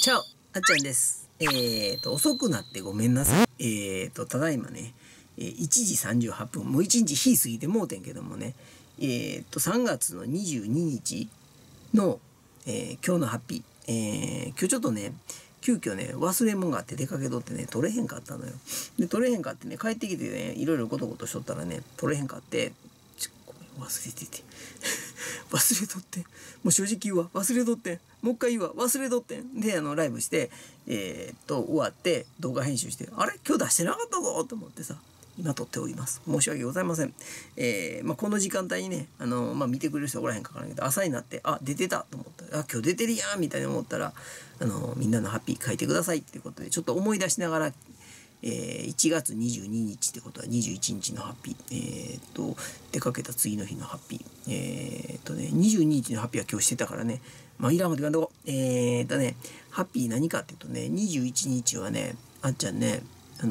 チャオ、あっちゃんです。遅くなってごめんなさい。ただいまね、1時38分、もう1日日過ぎてもうてんけどもね、3月の22日の、今日のハッピー。今日ちょっとね、急遽ね、忘れ物があって出かけとってね、取れへんかったのよ。で、取れへんかってね、帰ってきてね、いろいろゴトゴトしとったらね、取れへんかって、ごめん、忘れてて。忘れとって。もう正直言うわ、忘れとってん。もう一回言うわ、忘れとってん。で、ライブして、終わって、動画編集して、あれ今日出してなかったぞと思ってさ、今撮っております。申し訳ございません。この時間帯にね、見てくれる人おらへんかからんけど、朝になって、あ、出てたと思ったら、あ、今日出てるやんみたいに思ったら、みんなのハッピー書いてくださいっていうことで、ちょっと思い出しながら、1月22日ってことは21日のハッピー、出かけた次の日のハッピー、22日のハッピーは今日してたからね、いらんこと言わんとこ。ハッピー何かっていうとね、21日はね、あっちゃんね、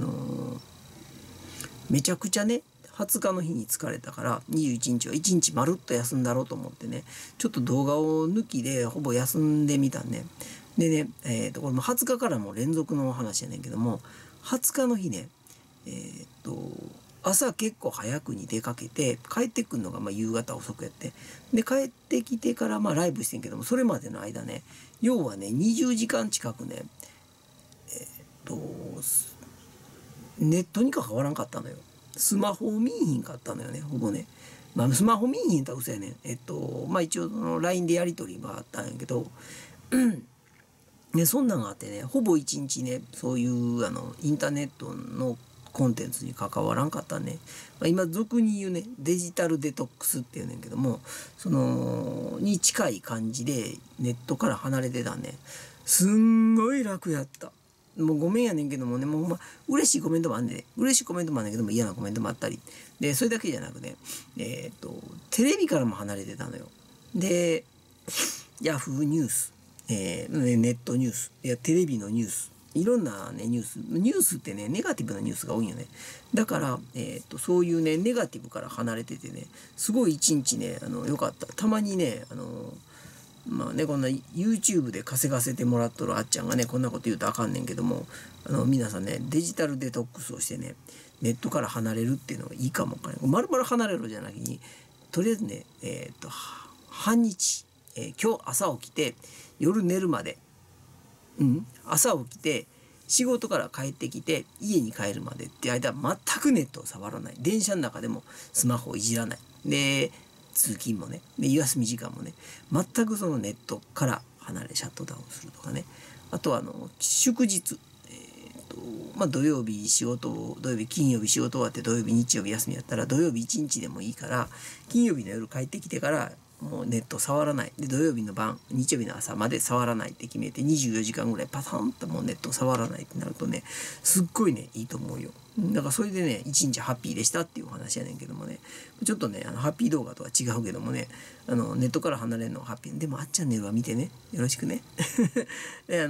めちゃくちゃね、20日の日に疲れたから21日は1日まるっと休んだろうと思ってね、ちょっと動画を抜きでほぼ休んでみたんね。でね、これも20日からも連続の話やねんけども、20日の日ね、朝結構早くに出かけて帰ってくるのが夕方遅くやって、で帰ってきてからライブしてんけども、それまでの間ね、要はね20時間近くね、ネットに関わらんかったのよ。スマホを見いひんかったのよね、ほぼね。スマホ見いひんとは嘘やねん。一応LINE でやり取りはあったんやけど、ね、そんなんがあってね、ほぼ一日ね、そういうインターネットのコンテンツに関わらんかったね。今俗に言うね、デジタルデトックスっていうねんけども、に近い感じでネットから離れてたね。すんごい楽やった。もうごめんやねんけどもね、もう嬉しいコメントもあんねん。嬉しいコメントもあんねんけども、嫌なコメントもあったり。で、それだけじゃなくね、テレビからも離れてたのよ。で、ヤフーニュース、ネットニュース、テレビのニュース、いろんなね、ニュースってね、ネガティブなニュースが多いよね。だから、そういうね、ネガティブから離れててね、すごい一日ね、良かった。たまにね、こんな YouTube で稼がせてもらっとるあっちゃんがね、こんなこと言うとあかんねんけども、皆さんね、デジタルデトックスをしてね、ネットから離れるっていうのがいいかもわからない。まるまる離れろじゃなくに、とりあえずね、半日、今日朝起きて、夜寝るまで、朝起きて、仕事から帰ってきて家に帰るまでって間全くネットを触らない。電車の中でもスマホをいじらない。で、通勤もね、で休み時間もね、全くそのネットから離れシャットダウンするとかね。あとは祝日、土曜日金曜日仕事終わって土曜日日曜日休みやったら土曜日1日でもいいから、金曜日の夜帰ってきてからもうネット触らない。で、土曜日の晩、日曜日の朝まで触らないって決めて、24時間ぐらいパタンともうネット触らないってなるとね、すっごいね、いいと思うよ。だからそれでね、一日ハッピーでしたっていうお話やねんけどもね、ちょっとね、ハッピー動画とは違うけどもね、ネットから離れるのはハッピー。でも、あっちゃんねるは見てね、よろしくね。で、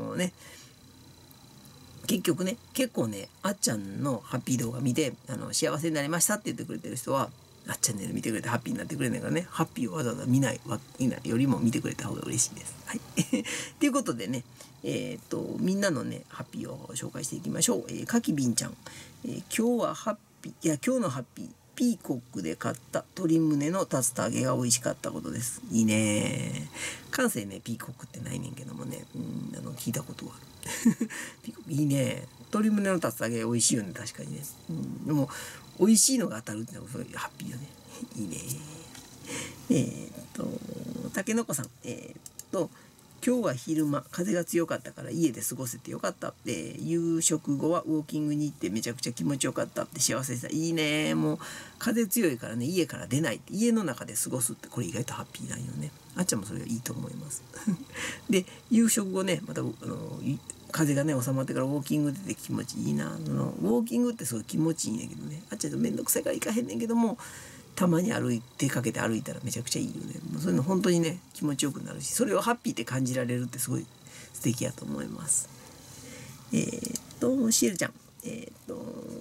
結局ね、結構ね、あっちゃんのハッピー動画見て、幸せになりましたって言ってくれてる人は、あっチャンネル見てくれてハッピーになってくれないからね、ハッピーをわざわざ見ないよりも見てくれた方が嬉しいです。はい。ということでね、みんなのね、ハッピーを紹介していきましょう。かきびんちゃん。今日のハッピー、ピーコックで買った鶏胸の竜田揚げが美味しかったことです。いいね。関西ね、ピーコックってないねんけどもね、聞いたことはある。ピーコックいいね。鶏胸の竜田揚げ美味しいよね、確かにね。でも、美味しいのが当たるってのがすごいハッピーよね。いいね。たけのこさん。今日は昼間、風が強かったから家で過ごせてよかったって、夕食後はウォーキングに行ってめちゃくちゃ気持ちよかったって幸せでした。いいね。もう、風強いからね、家から出ないって、家の中で過ごすって、これ意外とハッピーなんよね。あっちゃんもそれがいいと思います。で、夕食後ね、また、風がね、収まってからウォーキング出て気持ちいいな。ウォーキングってすごい気持ちいいんやけどね。あっちゃんとめんどくさいから行かへんねんけども、たまに出かけて歩いたらめちゃくちゃいいよね。もうそういうの本当にね、気持ちよくなるし、それをハッピーって感じられるってすごい素敵やと思います。シエルちゃん。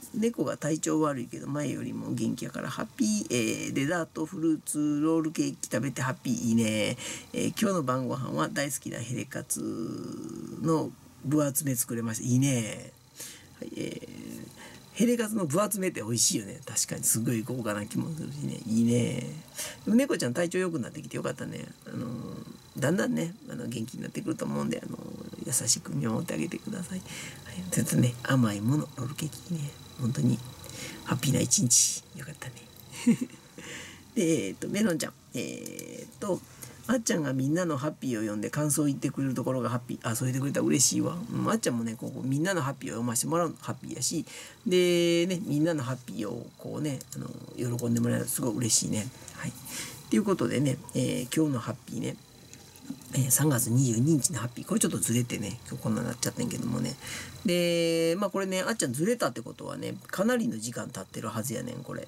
猫が体調悪いけど前よりも元気やからハッピー、デザートフルーツロールケーキ食べてハッピーいいね、今日の晩ご飯は大好きなヘレカツの分厚め作れましたいいね、はいヘレカツの分厚めって美味しいよね。確かにすごい豪華な気もするしね。いいね。猫ちゃん体調良くなってきてよかったね。だんだんね元気になってくると思うんで優しく見守ってあげてください。はい、ちょっとね甘いものロールケーキね本当にハッピーな一日よかったね。でメロンちゃんあっちゃんがみんなのハッピーを読んで感想を言ってくれるところがハッピー。そう言ってくれたら嬉しいわ。あっちゃんもねこうみんなのハッピーを読ませてもらうのハッピーやしでねみんなのハッピーをこうね喜んでもらえるとすごい嬉しいね。はい。ということでね、今日のハッピーね、3月22日のハッピーこれちょっとずれてね今日こんなになっちゃってんけどもねでこれねあっちゃんずれたってことはねかなりの時間経ってるはずやねんこれ。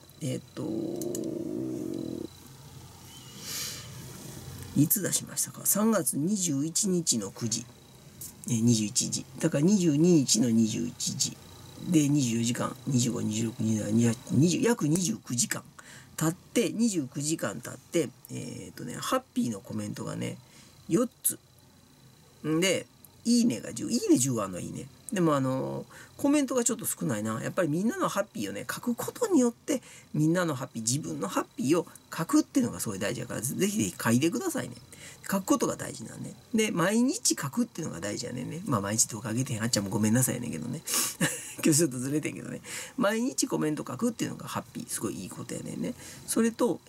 いつ出しましたか3月21日の9時、21時だから22日の21時で24時間25262728約29時間経って29時間経ってハッピーのコメントがね4つでいいねが10いいね10あんのいいねでもコメントがちょっと少ないな。やっぱりみんなのハッピーをね書くことによってみんなのハッピー自分のハッピーを書くっていうのがすごい大事だからぜひぜひ書いてくださいね。書くことが大事なんでで毎日書くっていうのが大事やねんね。毎日動画上げてへんあっちゃんもごめんなさいねんけどね今日ちょっとずれてんけどね毎日コメント書くっていうのがハッピーすごいいいことやねんね。それと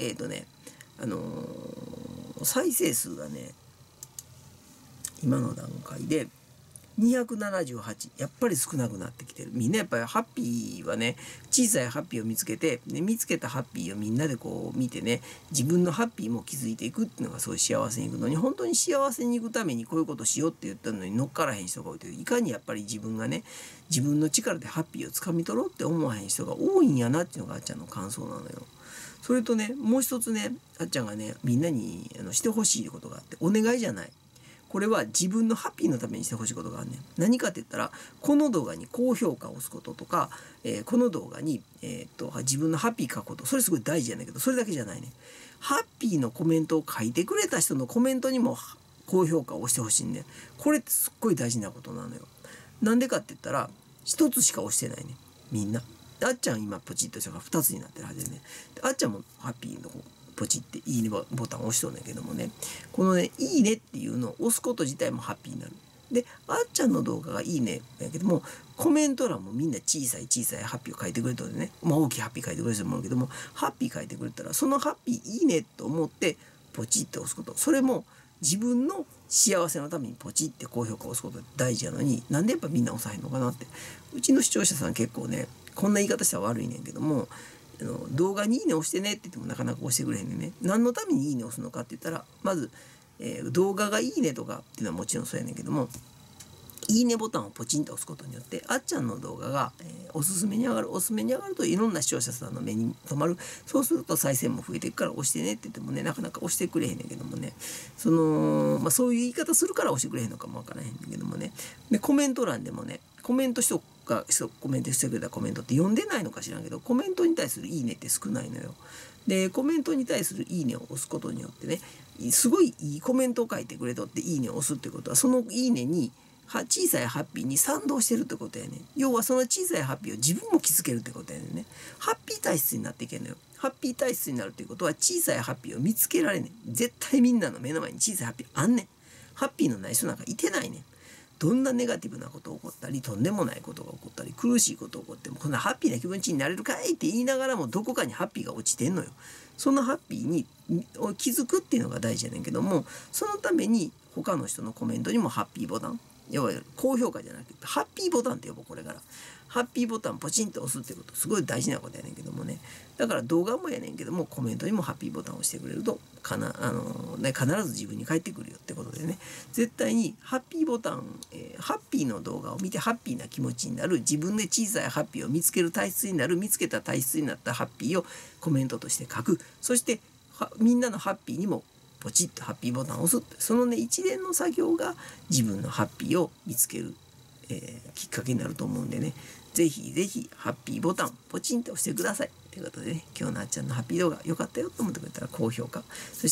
再生数がね今の段階で278やっぱり少なくなってきてる。みんなやっぱりハッピーはね小さいハッピーを見つけて、ね、見つけたハッピーをみんなでこう見てね自分のハッピーも気づいていくっていうのがすごい幸せにいくのに本当に幸せにいくためにこういうことしようって言ったのに乗っからへん人が多いといういかにやっぱり自分がね自分の力でハッピーをつかみ取ろうって思わへん人が多いんやなっていうのがあっちゃんの感想なのよ。それとねもう一つねあっちゃんがねみんなにしてほしいことがあってお願いじゃない。これは自分のハッピーのためにしてほしいことがあるねん。何かって言ったらこの動画に高評価を押すこととか、この動画に、自分のハッピー書くことそれすごい大事やねんけどそれだけじゃないねん。ハッピーのコメントを書いてくれた人のコメントにも高評価を押してほしいんでこれってすっごい大事なことなのよ。なんでかって言ったら一つしか押してないねんみんな。あっちゃん今ポチッとしたから2つになってるはずでねあっちゃんもハッピーのポチっていいねボタンを押しとんねんけどもねこのねいいねっていうのを押すこと自体もハッピーになる。であっちゃんの動画がいいねやけどもコメント欄もみんな小さいハッピーを書いてくれたのでね大きいハッピー書いてくれる人もいるけどもハッピー書いてくれたらそのハッピーいいねと思ってポチって押すことそれも自分の幸せのためにポチって高評価を押すこと大事なのになんでやっぱみんな押さへんのかなってうちの視聴者さん結構ねこんな言い方したら悪いねんけども動画にいいね押してねって言ってもなかなか押してくれへんね。何のためにいいね押すのかって言ったらまず、動画がいいねとかっていうのはもちろんそうやねんけどもいいねボタンをポチンと押すことによってあっちゃんの動画が、おすすめに上がるといろんな視聴者さんの目に留まる。そうすると再生も増えていくから押してねって言ってもねなかなか押してくれへんねんけどもねそういう言い方するから押してくれへんのかもわからへんねんけどもねでコメント欄でもねコメントコメントしてくれたコメントって読んでないのか知らんけどコメントに対するいいねって少ないのよ。でコメントに対するいいねを押すことによってねすごいいいコメントを書いてくれとっていいねを押すってことはそのいいねに小さいハッピーに賛同してるってことやね。要はその小さいハッピーを自分も気づけるってことやねんね。ハッピー体質になっていけんのよ。ハッピー体質になるっていうことは小さいハッピーを見つけられねん。絶対みんなの目の前に小さいハッピーあんねん。ハッピーのない人なんかいてないねん。どんなネガティブなことが起こったりとんでもないことが起こったり苦しいことが起こってもこんなハッピーな気持ちになれるかいって言いながらもどこかにハッピーが落ちてんのよ。そのハッピーに気づくっていうのが大事やねんけどもそのために他の人のコメントにもハッピーボタン要は高評価じゃなくてハッピーボタンって呼ぼうこれからハッピーボタンポチンと押すってことすごい大事なことやねんけどもねだから動画もやねんけどもコメントにもハッピーボタンを押してくれると必ず自分に返ってくるよってことでね絶対にハッピーボタン、ハッピーの動画を見てハッピーな気持ちになる自分で小さいハッピーを見つける体質になる見つけた体質になったハッピーをコメントとして書くそしてみんなのハッピーにもポチッとハッピーボタンを押すそのね一連の作業が自分のハッピーを見つけるきっかけになると思うんでね、ぜひぜひハッピーボタンポチンと押してくださいということでね、今日のあっちゃんのハッピー動画良かったよと思ってくれたら高評価、そして、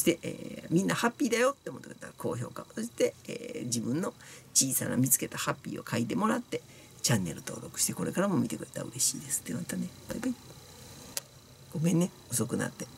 みんなハッピーだよって思ってくれたら高評価、そして、自分の小さな見つけたハッピーを書いてもらってチャンネル登録してこれからも見てくれたら嬉しいですってなったね。バイバイ。ごめんね、遅くなって。